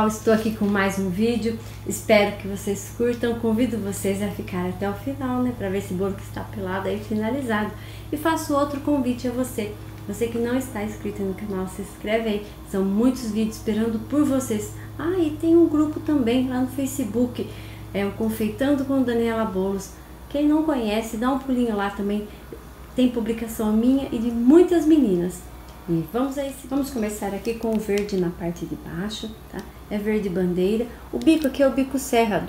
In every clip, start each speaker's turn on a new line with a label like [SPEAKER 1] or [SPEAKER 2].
[SPEAKER 1] estou aqui com mais um vídeo, espero que vocês curtam, convido vocês a ficar até o final, né, para ver esse bolo que está pelado aí finalizado. E faço outro convite a você, você que não está inscrito no canal, se inscreve aí, são muitos vídeos esperando por vocês. Ah, e tem um grupo também lá no Facebook, o Confeitando com Daniela Bolos, quem não conhece, dá um pulinho lá também, tem publicação minha e de muitas meninas. E vamos começar aqui com o verde na parte de baixo, tá? É verde bandeira. O bico aqui é o bico serra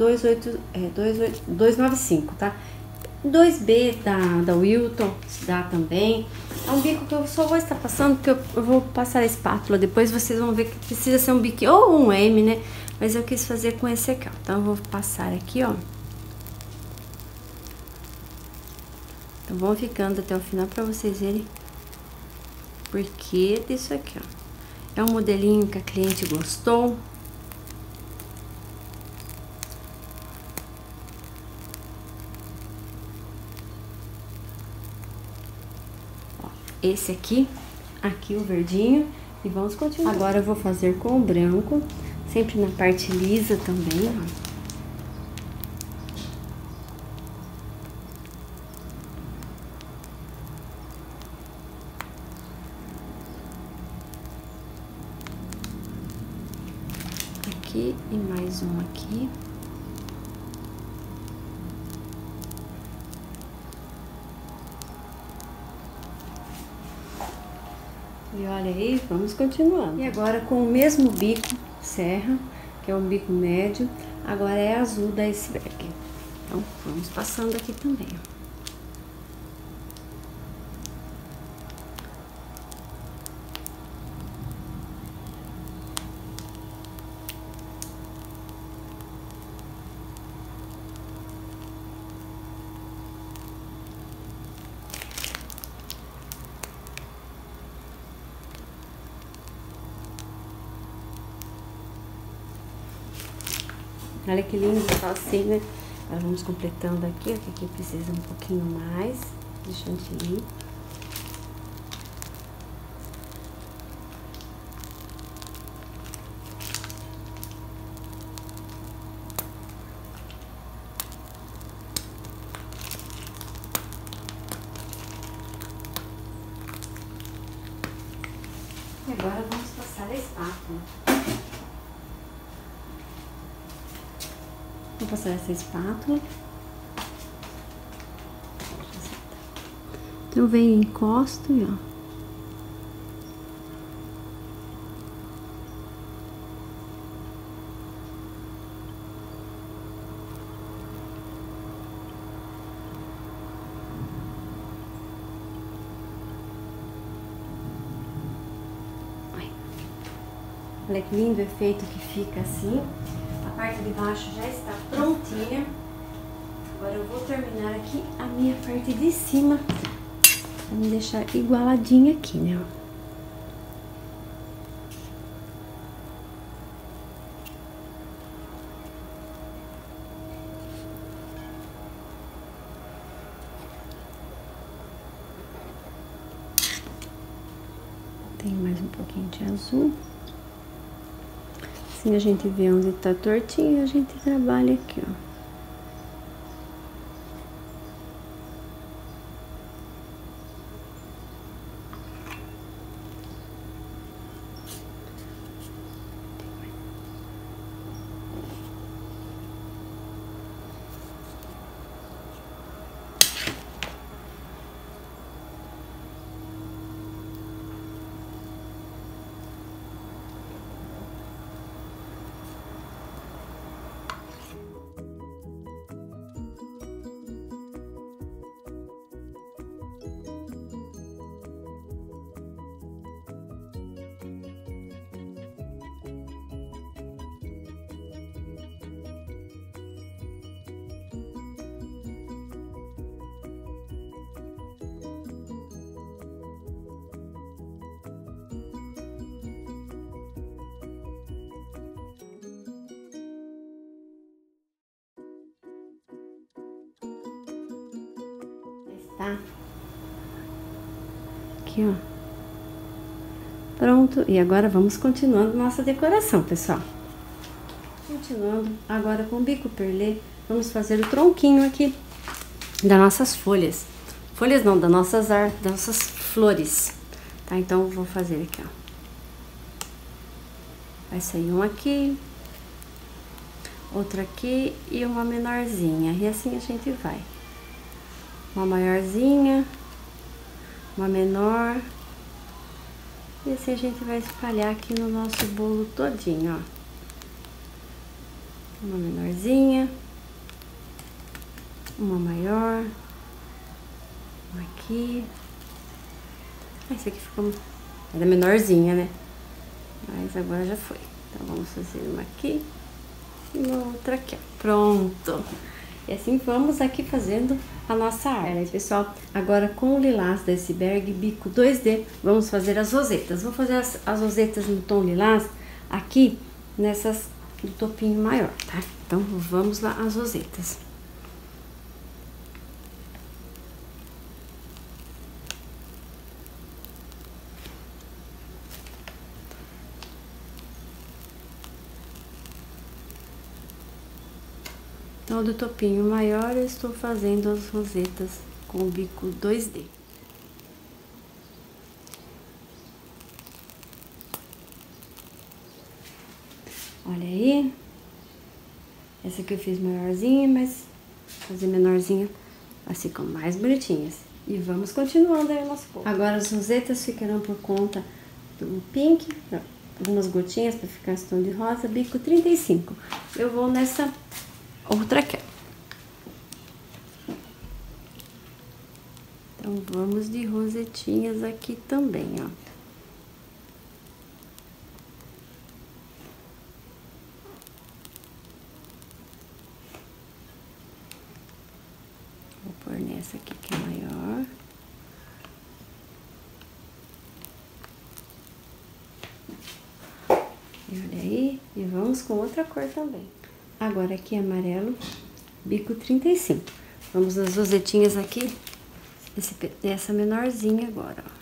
[SPEAKER 1] 295, tá? 2B da Wilton, dá também. É um bico que eu só vou estar passando, porque eu vou passar a espátula. Depois vocês vão ver que precisa ser um bico ou um M, né? Mas eu quis fazer com esse aqui, ó. Então eu vou passar aqui, ó. Então vão ficando até o final para vocês verem. Porque disso aqui, ó, é um modelinho que a cliente gostou. Ó, esse aqui o verdinho, e vamos continuar. Agora eu vou fazer com o branco, sempre na parte lisa também, ó. Aqui e mais um aqui. E olha aí, vamos continuando. E agora com o mesmo bico serra, que é um bico médio, agora é azul da iceberg. Então, vamos passando aqui também, ó. Olha que lindo, tá assim, né? Agora vamos completando aqui, ó, que aqui precisa um pouquinho mais de chantilly. E agora vamos passar a espátula. Vou passar essa espátula. Então, eu venho e encosto e ó. Olha que lindo o efeito que fica assim. A parte de baixo já está prontinha. Agora eu vou terminar aqui a minha parte de cima, pra me deixar igualadinha aqui, né? Tem mais um pouquinho de azul. Assim a gente vê onde tá tortinho, a gente trabalha aqui, ó. Tá? Aqui, ó. Pronto. E agora vamos continuando nossa decoração, pessoal. Continuando agora com o bico perlê, vamos fazer o tronquinho aqui das nossas folhas. Folhas não, das nossas flores, tá? Então, eu vou fazer aqui, ó. Vai sair um aqui, outro aqui e uma menorzinha. E assim a gente vai. Uma maiorzinha, uma menor. E assim a gente vai espalhar aqui no nosso bolo todinho, ó. Uma menorzinha, uma maior, uma aqui. Esse aqui ficou... era menorzinha, né? Mas agora já foi. Então, vamos fazer uma aqui e uma outra aqui, ó. Pronto! E assim vamos aqui fazendo a nossa arte. Pessoal, agora com o lilás da Iceberg Bico 2D, vamos fazer as rosetas. Vou fazer as rosetas no tom lilás aqui, nessas do topinho maior, tá? Então, vamos lá as rosetas. Então, do topinho maior, eu estou fazendo as rosetas com o bico 2D. Olha aí. Essa aqui eu fiz maiorzinha, mas vou fazer menorzinha, assim ficam mais bonitinhas. E vamos continuando aí o nosso bolo. Agora as rosetas ficarão por conta do pink, algumas gotinhas para ficar esse tom de rosa, bico 35. Eu vou nessa outra aqui, ó. Então, vamos de rosetinhas aqui também, ó. Vou pôr nessa aqui que é maior. E olha aí, e vamos com outra cor também. Agora aqui amarelo, bico 35. Vamos nas rosetinhas aqui, essa menorzinha agora, ó.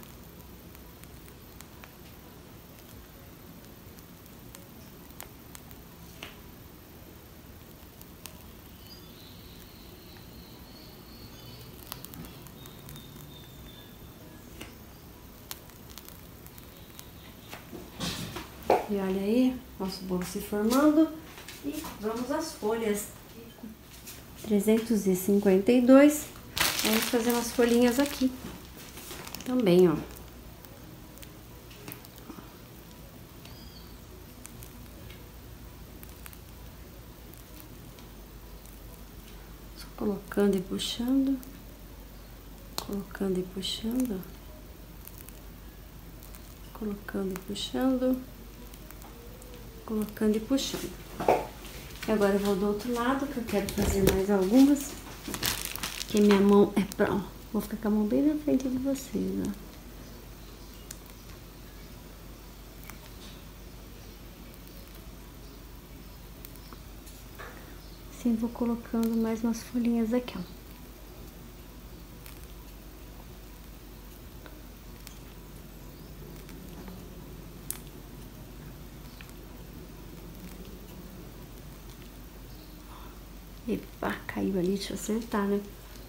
[SPEAKER 1] E olha aí, nosso bolo se formando. E vamos às folhas. 352. Vamos fazer umas folhinhas aqui também, ó. Só colocando e puxando. Colocando e puxando. Colocando e puxando. Colocando e puxando. E agora eu vou do outro lado, que eu quero fazer mais algumas. Que minha mão é pra... Vou ficar com a mão bem na frente de vocês, ó. Assim, vou colocando mais umas folhinhas aqui, ó. Epa, caiu ali, deixa eu acertar, né?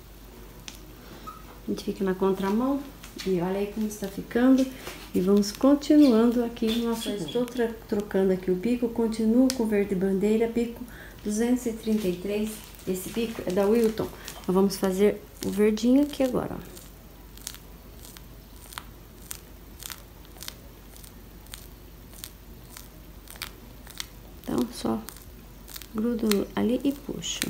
[SPEAKER 1] A gente fica na contramão e olha aí como está ficando. E vamos continuando aqui. Nossa, estou trocando aqui o bico, continuo com o verde bandeira, bico 233. Esse bico é da Wilton. Nós vamos fazer o verdinho aqui agora, ó. Então, só grudo ali e puxo.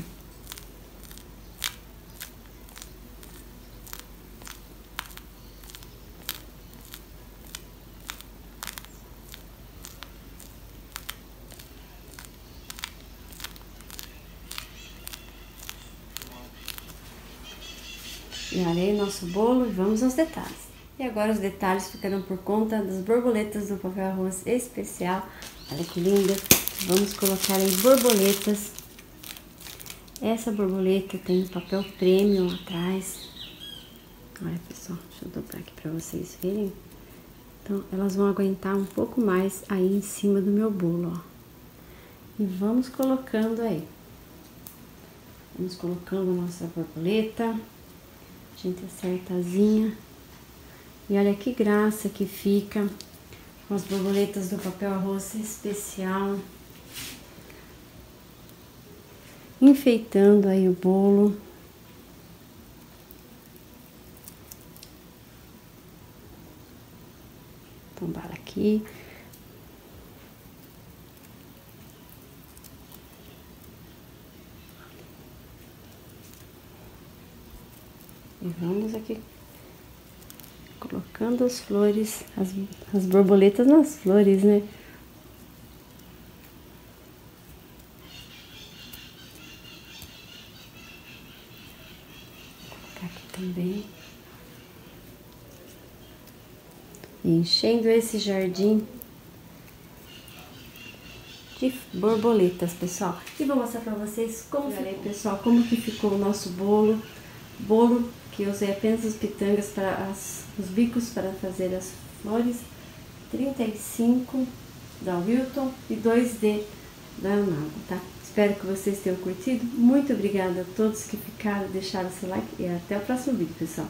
[SPEAKER 1] E olha aí nosso bolo e vamos aos detalhes. E agora os detalhes ficarão por conta das borboletas do papel arroz especial. Olha que linda! Vamos colocar as borboletas. Essa borboleta tem papel premium atrás. Olha, pessoal, deixa eu dobrar aqui pra vocês verem. Então, elas vão aguentar um pouco mais aí em cima do meu bolo, ó. E vamos colocando aí. Vamos colocando a nossa borboleta. A gente acerta a asinha. E olha que graça que fica com as borboletas do papel arroz especial. Enfeitando aí o bolo. Tombar aqui. E vamos aqui colocando as flores, as borboletas nas flores, né? Vou colocar aqui também. E enchendo esse jardim de borboletas, pessoal. E vou mostrar pra vocês como ficou, pessoal, como que ficou o nosso bolo. Bolo que eu usei apenas as pitangas para os bicos para fazer as flores. 35 da Wilton e 2D da Amago, tá? Espero que vocês tenham curtido. Muito obrigada a todos que ficaram, deixaram seu like e até o próximo vídeo, pessoal.